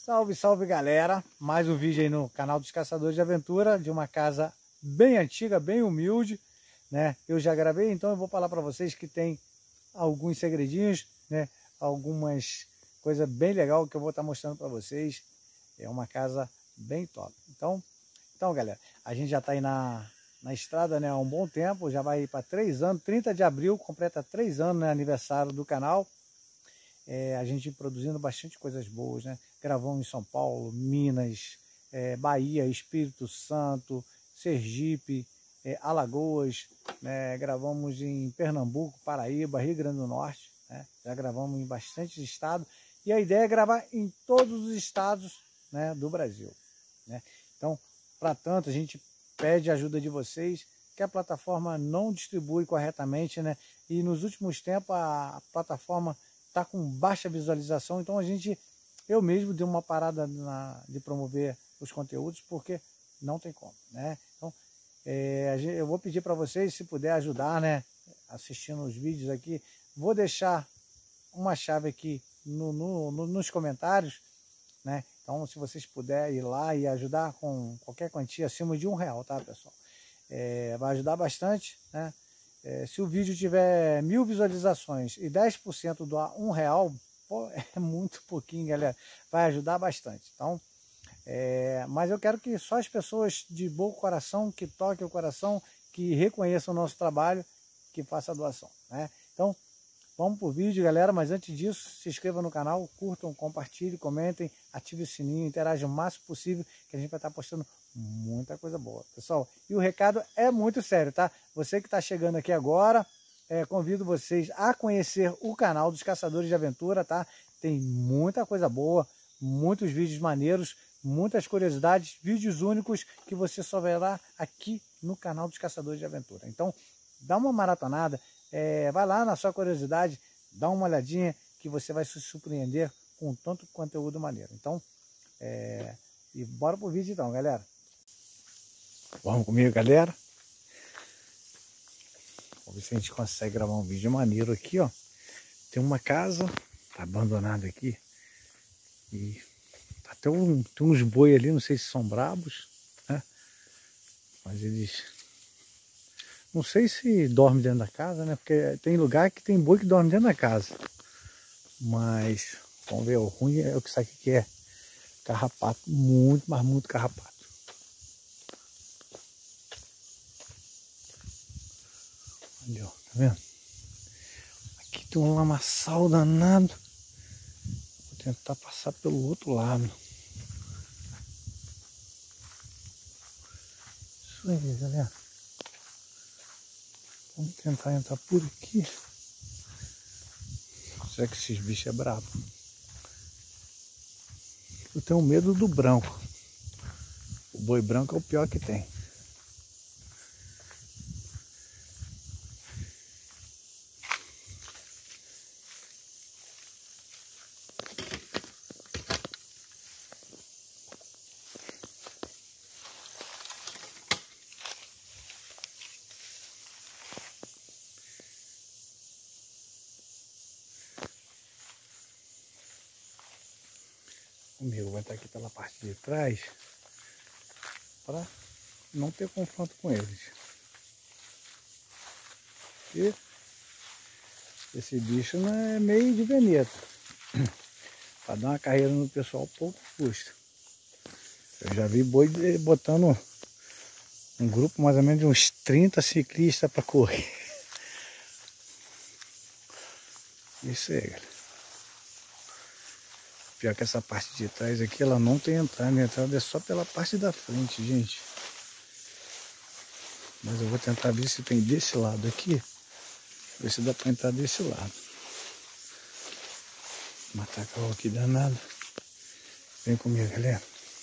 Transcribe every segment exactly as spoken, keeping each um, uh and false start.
Salve, salve galera, mais um vídeo aí no canal dos Caçadores de Aventura, de uma casa bem antiga, bem humilde, né? Eu já gravei, então eu vou falar para vocês que tem alguns segredinhos, né? Algumas coisas bem legais que eu vou estar mostrando para vocês. É uma casa bem top. Então, então galera, a gente já está aí na, na estrada, né, há um bom tempo, já vai para três anos, trinta de abril, completa três anos, né, aniversário do canal. É, a gente produzindo bastante coisas boas, né? Gravamos em São Paulo, Minas, é, Bahia, Espírito Santo, Sergipe, é, Alagoas, né? Gravamos em Pernambuco, Paraíba, Rio Grande do Norte, né? Já gravamos em bastantes estados e a ideia é gravar em todos os estados, né, do Brasil, né? Então, para tanto, a gente pede a ajuda de vocês, que a plataforma não distribui corretamente, né? E nos últimos tempos a, a plataforma está com baixa visualização, então a gente, eu mesmo dei uma parada na, de promover os conteúdos, porque não tem como, né? Então, é, eu vou pedir para vocês, se puder ajudar, né, assistindo os vídeos aqui, vou deixar uma chave aqui no, no, no, nos comentários, né? Então, se vocês puderem ir lá e ajudar com qualquer quantia acima de um real, tá, pessoal? É, vai ajudar bastante, né? É, se o vídeo tiver mil visualizações e dez por cento do um real, pô, é muito pouquinho, galera. Vai ajudar bastante. Então, é, mas eu quero que só as pessoas de bom coração, que toquem o coração, que reconheçam o nosso trabalho, que façam a doação, né? Então, vamos pro vídeo, galera. Mas antes disso, se inscrevam no canal, curtam, compartilhem, comentem, ativem o sininho, interajam o máximo possível, que a gente vai estar postando muita coisa boa, pessoal. E o recado é muito sério, tá? Você que está chegando aqui agora, é, convido vocês a conhecer o canal dos Caçadores de Aventura, tá? Tem muita coisa boa, muitos vídeos maneiros, muitas curiosidades, vídeos únicos que você só verá aqui no canal dos Caçadores de Aventura. Então, dá uma maratonada, é, vai lá na sua curiosidade, dá uma olhadinha que você vai se surpreender com tanto conteúdo maneiro. Então, é, e bora pro vídeo então, galera. Vamos comigo, galera. Vamos ver se a gente consegue gravar um vídeo maneiro aqui, ó. Tem uma casa tá abandonada aqui e tá até um, tem uns boi ali, não sei se são brabos, né? Mas eles, não sei se dormem dentro da casa, né? Porque tem lugar que tem boi que dorme dentro da casa. Mas vamos ver, o ruim é o que isso aqui que é carrapato, muito, mas muito carrapato. Olha, ó, tá vendo? Aqui tem um lamaçal danado. Vou tentar passar pelo outro lado. Isso aí, galera. Vamos tentar entrar por aqui. Será que esses bichos é brabo? Eu tenho medo do branco. O boi branco é o pior que tem. Comigo vai estar aqui pela parte de trás para não ter confronto com eles. E esse bicho não é meio de veneta. Para dar uma carreira no pessoal pouco custa. Eu já vi boi botando um grupo mais ou menos de uns trinta ciclistas para correr. Isso aí, galera. Pior que essa parte de trás aqui, ela não tem entrada. A entrada é só pela parte da frente, gente. Mas eu vou tentar ver se tem desse lado aqui. Ver se dá para entrar desse lado. Matacal aqui danado. Vem comigo, galera.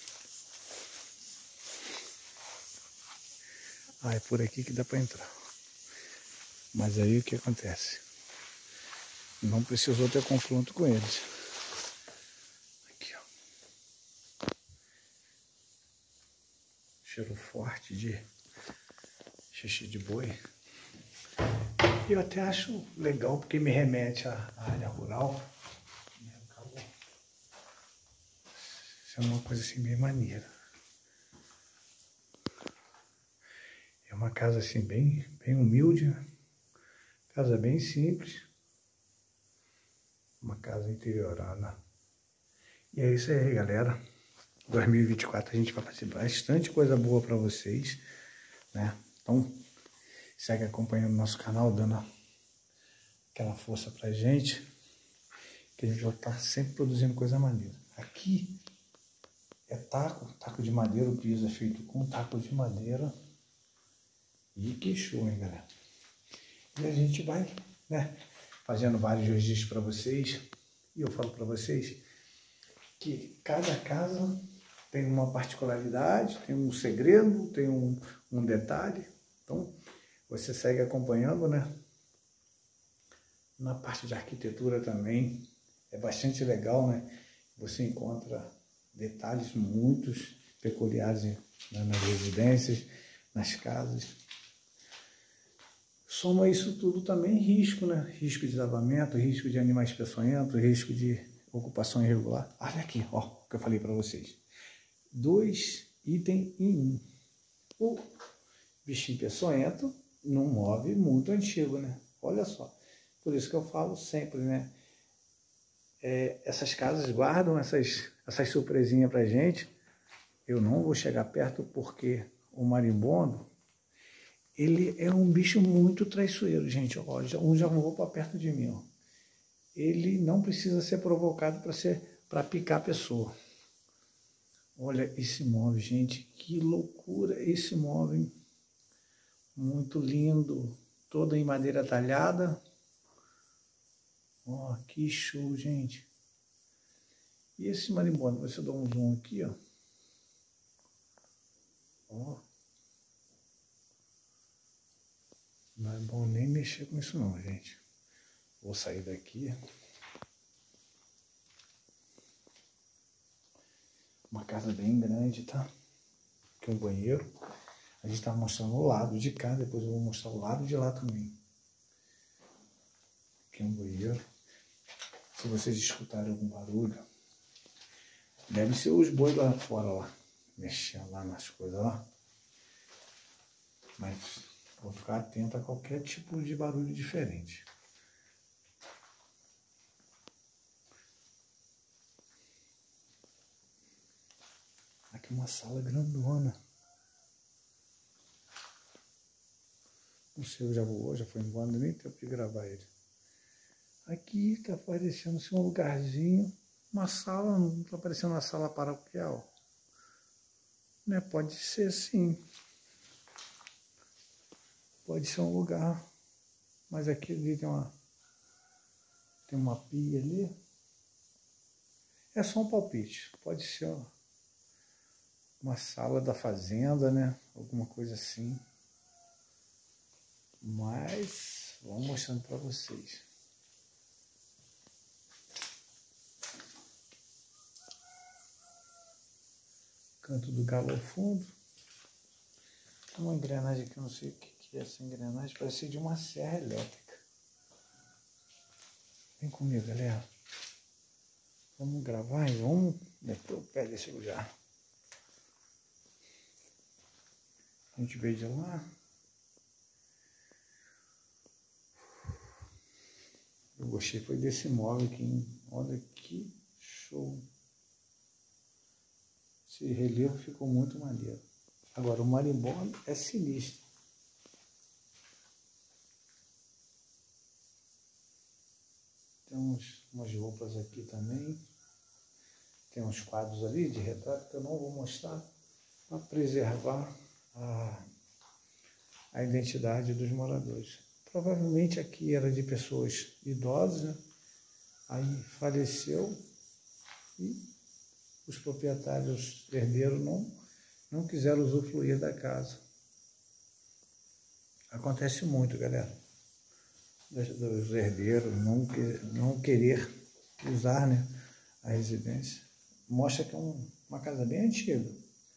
Ah, é por aqui que dá para entrar. Mas aí o que acontece? Não precisou ter confronto com eles. Aqui, ó. Cheiro forte de xixi de boi. E eu até acho legal porque me remete à área rural. sendo uma coisa assim bem maneira. É uma casa assim bem, bem humilde, né? Casa bem simples. Uma casa interiorada. E é isso aí, galera. dois mil e vinte e quatro a gente vai fazer bastante coisa boa para vocês, né? Então, segue acompanhando o nosso canal, dando aquela força pra gente, que a gente vai estar sempre produzindo coisa maneira. Aqui é taco, taco de madeira, o piso é feito com taco de madeira. E que show, hein, galera? E a gente vai, né, fazendo vários registros para vocês. E eu falo para vocês que cada casa tem uma particularidade, tem um segredo, tem um, um detalhe. Então, você segue acompanhando, né? Na parte de arquitetura também é bastante legal, né? Você encontra detalhes muitos peculiares, né, nas residências, nas casas. Soma isso tudo também risco, né? Risco de desabamento, risco de animais peçonhentos, risco de ocupação irregular. Olha aqui, ó, o que eu falei para vocês. Dois itens em um. O bichinho peçonhento num móvel muito antigo, né? Olha só. Por isso que eu falo sempre, né? É, essas casas guardam essas, essas surpresinhas pra gente. Eu não vou chegar perto porque o marimbondo, ele é um bicho muito traiçoeiro, gente. Ó, já, um já voou para perto de mim, ó. Ele não precisa ser provocado para ser para picar a pessoa. Olha esse móvel, gente, que loucura esse móvel. Muito lindo, todo em madeira talhada. Ó, que show, gente. E esse marimbondo, você dá um zoom aqui, ó. Ó. Não é bom nem mexer com isso não, gente. Vou sair daqui. Uma casa bem grande, tá? Aqui um banheiro. A gente tá mostrando o lado de cá, depois eu vou mostrar o lado de lá também. Aqui um banheiro. Se vocês escutarem algum barulho, deve ser os bois lá fora, lá. Mexendo lá nas coisas, lá. Mas vou ficar atento a qualquer tipo de barulho diferente. Aqui uma sala grandona. O seu já voou, já foi embora, nem tempo de gravar ele. Aqui tá parecendo ser um lugarzinho, uma sala, não tá parecendo uma sala paroquial. Né? Pode ser sim. Pode ser um lugar, mas aqui ali tem uma, tem uma pia ali. É só um palpite, pode ser ó, uma sala da fazenda, né? Alguma coisa assim. Mas vou mostrando para vocês. Canto do galo ao fundo. Tem uma engrenagem aqui, eu não sei o que é essa engrenagem, parece de uma serra elétrica. Vem comigo, galera. Vamos gravar e vamos meter o pé desse lugar. A gente veio de lá. Eu gostei foi desse móvel aqui. Olha que show. Esse relevo ficou muito maneiro. Agora o marimbondo é sinistro. Tem uns, umas roupas aqui também. Tem uns quadros ali de retrato que eu não vou mostrar para preservar a, a identidade dos moradores. Provavelmente aqui era de pessoas idosas, né? Aí faleceu e os proprietários herdeiros não, não quiseram usufruir da casa. Acontece muito, galera. Dos herdeiros não, não querer usar, né, a residência. Mostra que é um, uma casa bem antiga.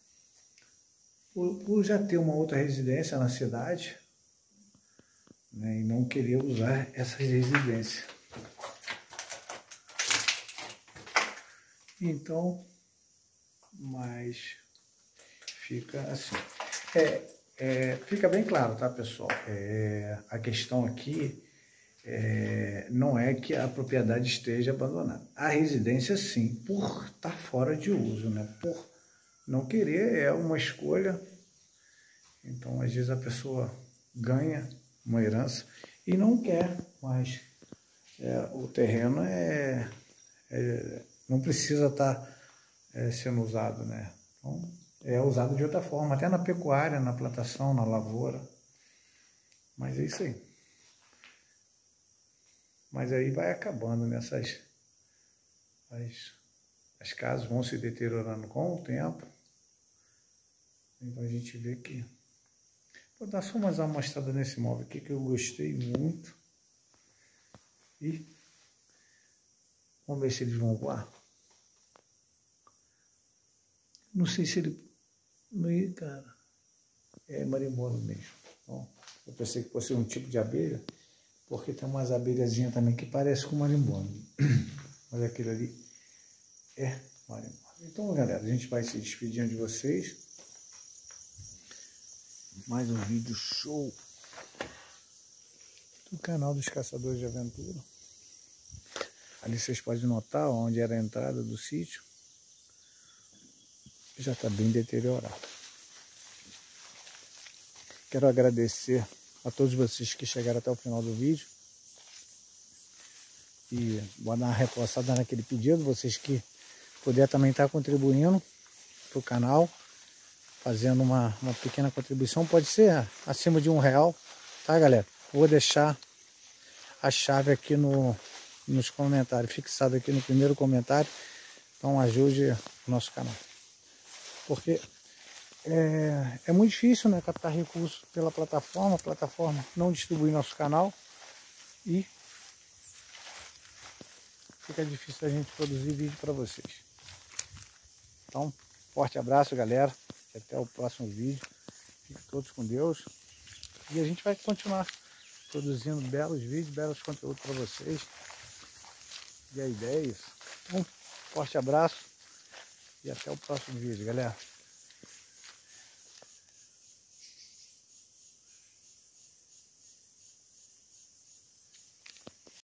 Por, por já ter uma outra residência na cidade, né, e não querer usar essas residências. Então, mas fica assim. É, é, fica bem claro, tá, pessoal? É, a questão aqui é, não é que a propriedade esteja abandonada. A residência, sim, por estar fora de uso, né? Por não querer, é uma escolha. Então, às vezes a pessoa ganha uma herança e não quer, mas é, o terreno é, é, não precisa estar é, sendo usado, né? Então, é usado de outra forma, até na pecuária, na plantação, na lavoura. Mas é isso aí. Mas aí vai acabando nessas... As, as casas vão se deteriorando com o tempo. Então a gente vê que... Vou dar só mais uma mostrada nesse móvel aqui que eu gostei muito. E vamos ver se eles vão voar. Não sei se ele... Não, cara. É marimbondo mesmo. Bom, eu pensei que fosse um tipo de abelha, porque tem umas abelhazinhas também que parecem com marimbondo. Mas aquele ali é marimbondo. Então, galera, a gente vai se despedindo de vocês. Mais um vídeo show do canal dos Caçadores de Aventura. Ali vocês podem notar onde era a entrada do sítio. Já está bem deteriorado. Quero agradecer a todos vocês que chegaram até o final do vídeo. E vou dar uma reforçada naquele pedido. Vocês que puder também estar contribuindo para o canal, fazendo uma, uma pequena contribuição, pode ser acima de um real, tá, galera? Vou deixar a chave aqui no, nos comentários, fixado aqui no primeiro comentário. Então ajude o nosso canal. Porque é, é muito difícil, né, captar recursos pela plataforma, a plataforma não distribui nosso canal e fica difícil a gente produzir vídeo para vocês. Então, forte abraço, galera. E até o próximo vídeo. Fiquem todos com Deus. E a gente vai continuar produzindo belos vídeos, belos conteúdos para vocês. E a ideia é isso. Um forte abraço e até o próximo vídeo, galera.